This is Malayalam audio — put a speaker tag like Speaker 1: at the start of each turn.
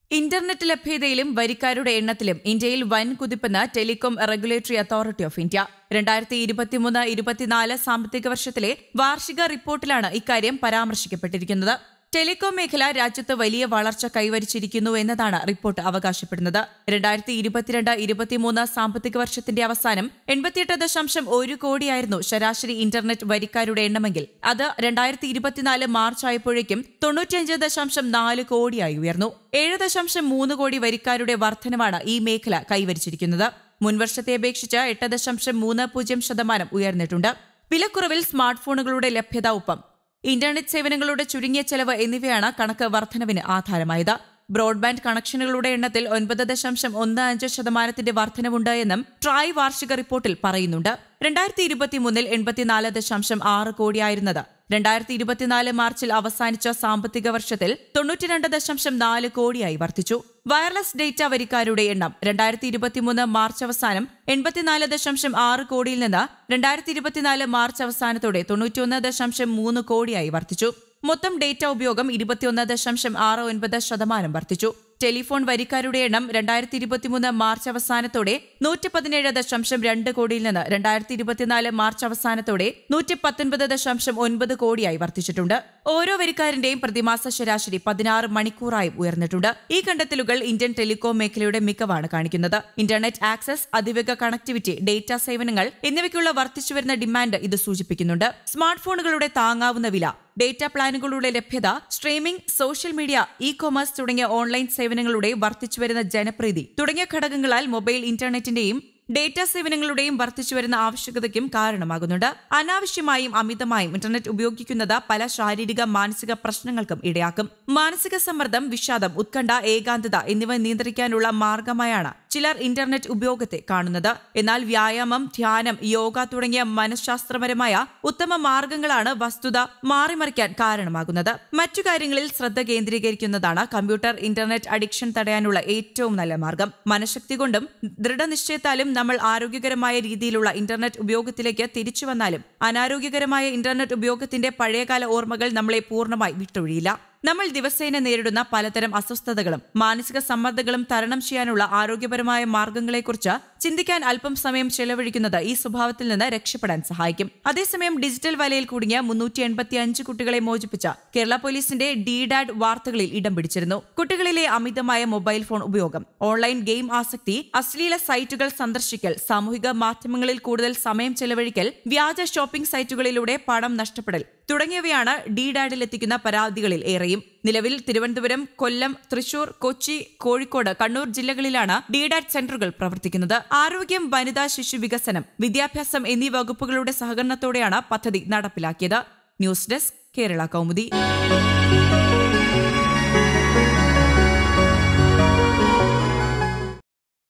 Speaker 1: ഇന്റർനെറ്റ് ലഭ്യതയിലും വരിക്കാരുടെ എണ്ണത്തിലും ഇന്ത്യയിൽ വൻ കുതിപ്പെന്ന് telecom regulatory authority of India. 2023-24 സാമ്പത്തിക വർഷത്തിലെ വാർഷിക റിപ്പോർട്ടിലാണ് ഇക്കാര്യം പരാമർശിക്കപ്പെട്ടിരിക്കുന്നത്. ടെലികോം മേഖല രാജ്യത്ത് വലിയ വളർച്ച കൈവരിച്ചിരിക്കുന്നു എന്നതാണ് റിപ്പോർട്ട് അവകാശപ്പെടുന്നത്. 2022-23 സാമ്പത്തിക വർഷത്തിന്റെ അവസാനം 88.1 കോടിയായിരുന്നു ശരാശരി ഇന്റർനെറ്റ് വരിക്കാരുടെ എണ്ണമെങ്കിൽ അത് 2024 മാർച്ച് ആയപ്പോഴേക്കും 95.4 കോടിയായി ഉയർന്നു. 7.3 കോടി വരിക്കാരുടെ വർധനവാണ് ഈ മേഖല കൈവരിച്ചിരിക്കുന്നത്. മുൻവർഷത്തെ അപേക്ഷിച്ച് 8.30% ഉയർന്നിട്ടുണ്ട്. വിലക്കുറവിൽ സ്മാർട്ട് ഫോണുകളുടെ ലഭ്യത, ഒപ്പം ഇന്റർനെറ്റ് സേവനങ്ങളുടെ ചുരുങ്ങിയ ചെലവ് എന്നിവയാണ് കണക്ക് വർധനവിന് ആധാരമായത്. ബ്രോഡ്ബാൻഡ് കണക്ഷനുകളുടെ എണ്ണത്തിൽ 9.15% വർധനവുണ്ട് എന്നും ട്രായ് വാർഷിക റിപ്പോർട്ടിൽ പറയുന്നുണ്ട്. 2023 84.6 കോടിയായിരുന്നത് 2024 മാർച്ചിൽ അവസാനിച്ച സാമ്പത്തിക വർഷത്തിൽ 92.4 കോടിയായി വർദ്ധിച്ചു. വയർലെസ് ഡേറ്റ വരിക്കാരുടെ എണ്ണം 2023 മാർച്ച് അവസാനം 84.6 കോടിയിൽ നിന്ന് 2024 മാർച്ച് അവസാനത്തോടെ 91.3 കോടിയായി വർദ്ധിച്ചു. മൊത്തം ഡേറ്റ ഉപയോഗം 21.69% വർദ്ധിച്ചു. ടെലിഫോൺ വരിക്കാരുടെ എണ്ണം 2023 മാർച്ച് അവസാനത്തോടെ 117.2 കോടിയിൽ നിന്ന് 2024 മാർച്ച് അവസാനത്തോടെ 119.9 കോടിയായി വർദ്ധിച്ചിട്ടുണ്ട്. ഓരോ വരിക്കാരന്റെയും പ്രതിമാസ ശരാശരി 16 മണിക്കൂറായും ഉയർന്നിട്ടുണ്ട്. ഈ കണ്ടെത്തലുകൾ ഇന്ത്യൻ ടെലികോം മേഖലയുടെ മികവാണ് കാണിക്കുന്നത്. ഇന്റർനെറ്റ് ആക്സസ്, അതിവേഗ കണക്ടിവിറ്റി, ഡേറ്റ സേവനങ്ങൾ എന്നിവയ്ക്കുള്ള വർദ്ധിച്ചുവരുന്ന ഡിമാൻഡ് ഇത് സൂചിപ്പിക്കുന്നുണ്ട്. സ്മാർട്ട് ഫോണുകളുടെ താങ്ങാവുന്ന വില, ഡേറ്റ പ്ലാനുകളുടെ ലഭ്യത, streaming, social media, e commerce തുടങ്ങിയ ഓൺലൈൻ സേവനങ്ങളുടെ വർദ്ധിച്ചുവരുന്ന ജനപ്രീതി തുടങ്ങിയ ഘടകങ്ങളാൽ മൊബൈൽ ഇന്റർനെറ്റിന്റെയും ഡേറ്റ സേവനങ്ങളുടെയും വർദ്ധിച്ചുവരുന്ന ആവശ്യകതയ്ക്കും കാരണമാകുന്നുണ്ട്. അനാവശ്യമായും അമിതമായും ഇന്റർനെറ്റ് ഉപയോഗിക്കുന്നത് പല ശാരീരിക, മാനസിക പ്രശ്നങ്ങൾക്കും ഇടയാക്കും. മാനസിക സമ്മർദ്ദം, വിഷാദം, ഉത്കണ്ഠ, ഏകാന്തത എന്നിവ നിയന്ത്രിക്കാനുള്ള മാർഗമായാണ് ചിലർ ഇന്റർനെറ്റ് ഉപയോഗത്തെ കാണുന്നത്. എന്നാൽ വ്യായാമം, ധ്യാനം, യോഗ തുടങ്ങിയ മനഃശാസ്ത്രപരമായ ഉത്തമ മാർഗങ്ങളാണ് വസ്തുത മാറിമറിക്കാൻ കാരണമാകുന്നത്. മറ്റു കാര്യങ്ങളിൽ ശ്രദ്ധ കേന്ദ്രീകരിക്കുന്നതാണ് കമ്പ്യൂട്ടർ ഇന്റർനെറ്റ് അഡിക്ഷൻ തടയാനുള്ള ഏറ്റവും നല്ല മാർഗം. മനഃശക്തി കൊണ്ടും ദൃഢനിശ്ചയത്താലും നമ്മൾ ആരോഗ്യകരമായ രീതിയിലുള്ള ഇന്റർനെറ്റ് ഉപയോഗത്തിലേക്ക് തിരിച്ചു വന്നാലും അനാരോഗ്യകരമായ ഇന്റർനെറ്റ് ഉപയോഗത്തിന്റെ പഴയകാല ഓർമ്മകൾ നമ്മളെ പൂർണ്ണമായി വിട്ടൊഴിയില്ല. നമ്മൾ ദിവസേന നേരിടുന്ന പലതരം അസ്വസ്ഥതകളും മാനസിക സമ്മർദ്ദങ്ങളും തരണം ചെയ്യാനുള്ള ആരോഗ്യപരമായ മാർഗങ്ങളെക്കുറിച്ച് ചിന്തിക്കാൻ അല്പം സമയം ചെലവഴിക്കുന്നത് ഈ സ്വഭാവത്തിൽ നിന്ന് രക്ഷപ്പെടാൻ സഹായിക്കും. അതേസമയം ഡിജിറ്റൽ വലയിൽ കുടുങ്ങിയ 385 കുട്ടികളെ മോചിപ്പിച്ച കേരള പോലീസിന്റെ DDAD വാർത്തകളിൽ ഇടം പിടിച്ചിരുന്നു. കുട്ടികളിലെ അമിതമായ മൊബൈൽ ഫോൺ ഉപയോഗം, ഓൺലൈൻ ഗെയിം ആസക്തി, അശ്ലീല സൈറ്റുകൾ സന്ദർശിക്കൽ, സാമൂഹിക മാധ്യമങ്ങളിൽ കൂടുതൽ സമയം ചെലവഴിക്കൽ, വ്യാജ ഷോപ്പിംഗ് സൈറ്റുകളിലൂടെ പണം നഷ്ടപ്പെടൽ തുടങ്ങിയവയാണ് DDADിലെത്തിക്കുന്ന പരാതികളിൽ ഏറെയും. നിലവിൽ തിരുവനന്തപുരം, കൊല്ലം, തൃശൂർ, കൊച്ചി, കോഴിക്കോട്, കണ്ണൂർ ജില്ലകളിലാണ് DDAD സെന്ററുകൾ പ്രവർത്തിക്കുന്നത്. ആരോഗ്യം, വനിതാ ശിശു വികസനം, വിദ്യാഭ്യാസം എന്നീ വകുപ്പുകളുടെ സഹകരണത്തോടെയാണ് പദ്ധതി നടപ്പിലാക്കിയത്. News desk, Kerala Kaumudi.